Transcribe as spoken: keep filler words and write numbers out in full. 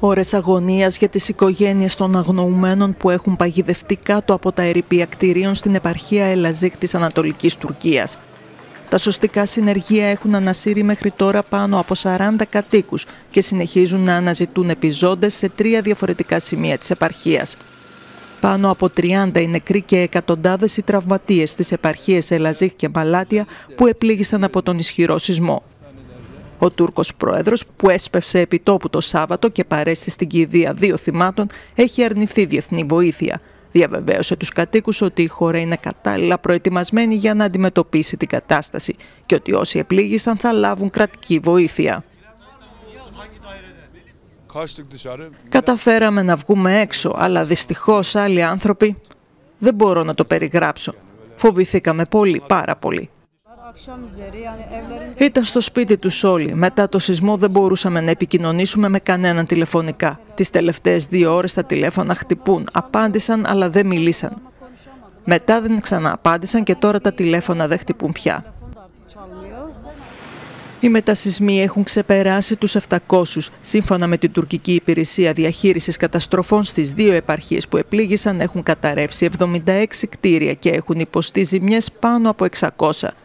Ώρες αγωνίας για τις οικογένειες των αγνοουμένων που έχουν παγιδευτεί κάτω από τα ερειπία κτηρίων στην επαρχία Ελαζίκ της Ανατολικής Τουρκίας. Τα σωστικά συνεργεία έχουν ανασύρει μέχρι τώρα πάνω από σαράντα κατοίκους και συνεχίζουν να αναζητούν επιζώντες σε τρία διαφορετικά σημεία της επαρχίας. Πάνω από τριάντα οι νεκροί και εκατοντάδες οι τραυματίες στις επαρχίες Ελαζίκ και Μαλάτια που επλήγησαν από τον ισχυρό σεισμό. Ο Τούρκος πρόεδρος, που έσπευσε επιτόπου το Σάββατο και παρέστη στην κηδεία δύο θυμάτων, έχει αρνηθεί διεθνή βοήθεια. Διαβεβαίωσε τους κατοίκους ότι η χώρα είναι κατάλληλα προετοιμασμένη για να αντιμετωπίσει την κατάσταση και ότι όσοι επλήγησαν θα λάβουν κρατική βοήθεια. Καταφέραμε να βγούμε έξω, αλλά δυστυχώς άλλοι άνθρωποι δεν μπορώ να το περιγράψω. Φοβηθήκαμε πολύ, πάρα πολύ. Ήταν στο σπίτι τους όλοι. Μετά το σεισμό δεν μπορούσαμε να επικοινωνήσουμε με κανέναν τηλεφωνικά. Τις τελευταίες δύο ώρες τα τηλέφωνα χτυπούν. Απάντησαν, αλλά δεν μιλήσαν. Μετά δεν ξανααπάντησαν και τώρα τα τηλέφωνα δεν χτυπούν πια. Οι μετασεισμοί έχουν ξεπεράσει τους επτακόσιους. Σύμφωνα με την τουρκική υπηρεσία διαχείρισης καταστροφών, στις δύο επαρχίες που επλήγησαν έχουν καταρρεύσει εβδομήντα έξι κτίρια και έχουν υποστεί ζημιές πάνω από εξακόσια.